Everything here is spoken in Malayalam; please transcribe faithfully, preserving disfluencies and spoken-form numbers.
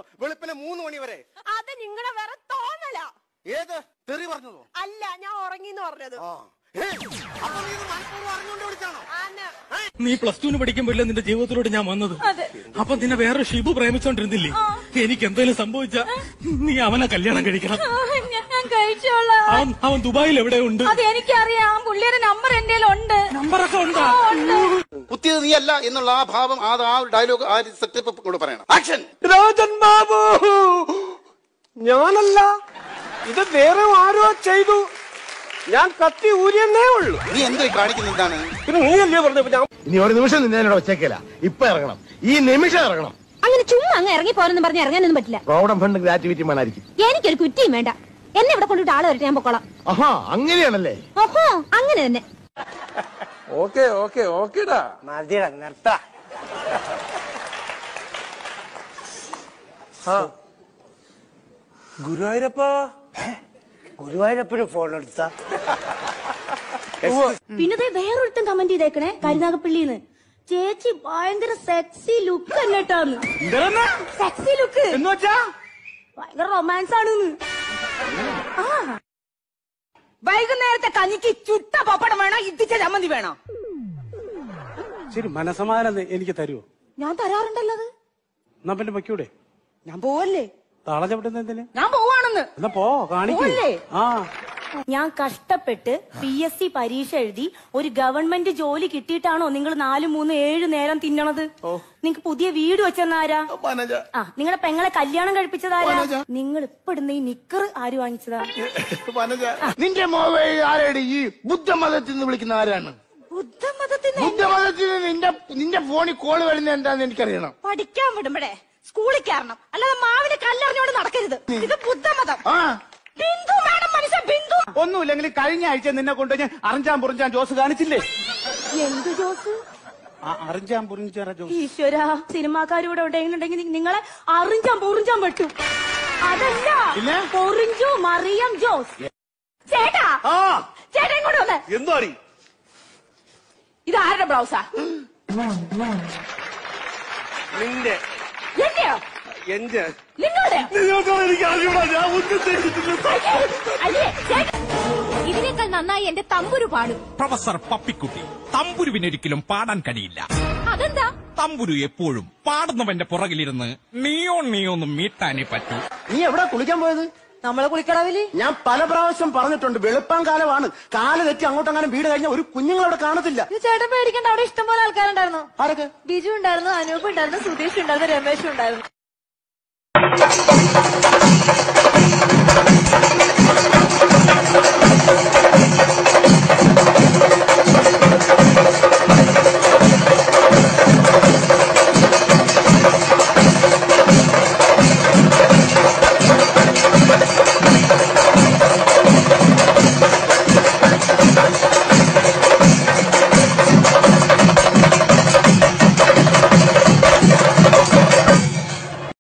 വെളുപ്പിനെ മൂന്ന് മണി വരെ. അത് നിങ്ങളുടെ വേറെ തോന്നല. ഏത് തെറി പറഞ്ഞതോ? അല്ല, ഞാൻ ഉറങ്ങിന്ന് പറഞ്ഞത്. നീ പ്ലസ് ടുവിന് പഠിക്കുമ്പോഴല്ലേ നിന്റെ ജീവിതത്തിലൂടെ ഞാൻ വന്നത്. അപ്പൊ നിന്നെ വേറെ ഷിബു പ്രേമിച്ചോണ്ടിരുന്നില്ലേ? എനിക്ക് എന്തെങ്കിലും സംഭവിച്ചാ നീ അവനെ കല്യാണം കഴിക്കണം. ഞാൻ കഴിച്ചോളാം. അവൻ അവൻ ദുബായിൽ എവിടെ ഉണ്ട്? അത് എനിക്കറിയാം. പുള്ളിയുടെ നമ്പർ എന്റെ ഉണ്ട്. നമ്പറൊക്കെ ഉണ്ടോ? കുത്തിയത് നീ അല്ല എന്നുള്ള ആ ഭാവം, ആ ഡയലോഗ്, ആ സെറ്റപ്പ് കൂടെ പറയണം. ആക്ഷൻ. രാജൻ ബാബു, ഞാനല്ല, ഇത് വേറെ ആരോ ചെയ്തു. ഞാൻ കത്തി ഊരിയെന്നേ ഉള്ളൂ. നീ എന്തോ കാണിക്കുന്ന എന്താണ്? പിന്നെ നീ അല്ലേ പറഞ്ഞ ഇനി ഒരു നിമിഷം നിന്നെ വെച്ചേക്കല. ഇപ്പൊ ഇറങ്ങണം, ഈ നിമിഷം ഇറങ്ങണം. അങ്ങനെ ചുമ്മാ അങ്ങ് ഇറങ്ങി പോരെന്ന് പറഞ്ഞ് ഇറങ്ങാനൊന്നും പറ്റില്ല. പ്രോവിഡന്റ് ഫണ്ട് ഗ്രാറ്റുവിറ്റി മാനായിരിക്കും. എനിക്കൊരു കുറ്റിയും വേണ്ട. എന്നെ ഇവിടെ കൊണ്ടിട്ട് ആള് വരട്ടെ, ഞാൻ പൊക്കോളാം. ആഹാ, അങ്ങനെയാണല്ലേ? ഓഹോ, അങ്ങനെ തന്നെ. ഓക്കെ ഓക്കെ ഓക്കെടാ, മതിടാ, നിർത്ത. ഗുരുവായൂരപ്പ, ഗുരുവായൂരപ്പന് ഫോൺ എടുത്ത. പിന്നെ വേറൊരുത്തൻ കമന്റ് ചെയ്തേക്കണേ, കരുനാഗപ്പള്ളിന്ന്. ചേച്ചി ഭയങ്കര സെക്സി ലുക്ക് എന്നിട്ടാന്ന്. സെക്സി ലുക്ക് എന്ന് വെച്ചാ ഭയങ്കര റൊമാൻസ് ആണെന്ന്. വൈകുന്നേരത്തെ കഞ്ഞിക്ക് ചുട്ട പപ്പടം വേണോ, ഇത്തിച്ച ചമ്മന്തി വേണോ? ശരി, മനസമാധാനം എനിക്ക് തരുമോ? ഞാൻ തരാറുണ്ടല്ലോ. എന്നാ പിന്നെ വയ്ക്കൂടെ? ഞാൻ പോവല്ലേ? താളം ചവിട്ടുന്ന എന്തിന്? ഞാൻ പോവാണെന്ന്. എന്നാ പോ, കാണിക്കേ. ആ, ഞാൻ കഷ്ടപ്പെട്ട് പി എസ് സി പരീക്ഷ എഴുതി ഒരു ഗവൺമെന്റ് ജോലി കിട്ടിയിട്ടാണോ നിങ്ങൾ നാല് മൂന്ന് ഏഴ് നേരം തിന്നണത്? നിങ്ങക്ക് പുതിയ വീട് വെച്ചെന്നാരാ? ആ, നിങ്ങളുടെ പെങ്ങളെ കല്യാണം കഴിപ്പിച്ചതാരാ? നിങ്ങൾ ഇപ്പൊ ഇടുന്ന ഈ നിക്കർ ആര് വാങ്ങിച്ചതാ? നിന്റെ മോവേ ആരാണ് ഈ ബുദ്ധമതത്തിൽ നിന്ന് വിളിക്കുന്ന? ആരാണ് ബുദ്ധമതത്തിൽ? ബുദ്ധമതത്തിൽ നിന്റെ നിന്റെ ഫോണിൽ കോള് വരുന്നത് എന്താന്ന് എനിക്കറിയണം. പഠിക്കാൻ വിടുമ്പടെ സ്കൂളിൽ കയറണം, അല്ലാതെ മാവിന് കല്ലറിഞ്ഞോണ്ട് നടക്കരുത്. ഇത് ബുദ്ധമതം. ബിന്ദു മാഡം, മനുഷ്യ ബിന്ദു. ഒന്നുമില്ലെങ്കിൽ കഴിഞ്ഞ ആഴ്ച നിന്നെ കൊണ്ട് ഞാൻ അറിഞ്ചാൻ പുറിഞ്ചാൻ ജോസ് കാണിച്ചില്ലേ? എന്ത് ജോസ്? അറിഞ്ചാൻ പുറിഞ്ചാൻ ജോസ്. ഈശ്വര, സിനിമാക്കാരിവിടെ ഉണ്ടെങ്കിൽ നിങ്ങളെ അറിഞ്ചാൻ പൊറിഞ്ചാൻ പറ്റും. അതല്ല, പൊറിഞ്ചു മറിയം ജോസ്. ചേട്ടാ, ചേട്ടാ ഇങ്ങോട്ട് വന്നേ. എന്തോ ഇത് ആരുടെ ബ്ലൗസാ? നിന്റെ. എന്റെയോ? എന്റെ. നിങ്ങളുടെ? ഇതിനേക്കാൾ നന്നായി എന്റെ തമ്പുരു പാടും. പ്രൊഫസർ പപ്പിക്കുട്ടി, തമ്പുരുവിനൊരിക്കലും പാടാൻ കഴിയില്ല. അതെന്താ? തമ്പുരു എപ്പോഴും പാടുന്നവന്റെ പുറകിലിരുന്ന് നീയോ നീയോന്നും മീട്ടാനേ പറ്റൂ. നീ എവിടെ കുളിക്കാൻ പോയത്? നമ്മളെ കുളിക്കടവില്. ഞാൻ പല പ്രാവശ്യം പറഞ്ഞിട്ടുണ്ട്, വെളുപ്പാൻ കാലമാണ്. കാല് തെറ്റി അങ്ങോട്ടങ്ങനെ വീട് കഴിഞ്ഞാൽ ഒരു കുഞ്ഞുങ്ങളവിടെ കാണത്തില്ല. ചേട്ടൻ പേടിക്കണ്ട, അവിടെ ഇഷ്ടംപോലെ ആൾക്കാരുണ്ടായിരുന്നു. ആരൊക്കെ? ബിജു ഉണ്ടായിരുന്നു, അനൂപ് ഉണ്ടായിരുന്നു, സുധീഷ് ഉണ്ടായിരുന്നു, രമേശ് ഉണ്ടായിരുന്നു. Thank you.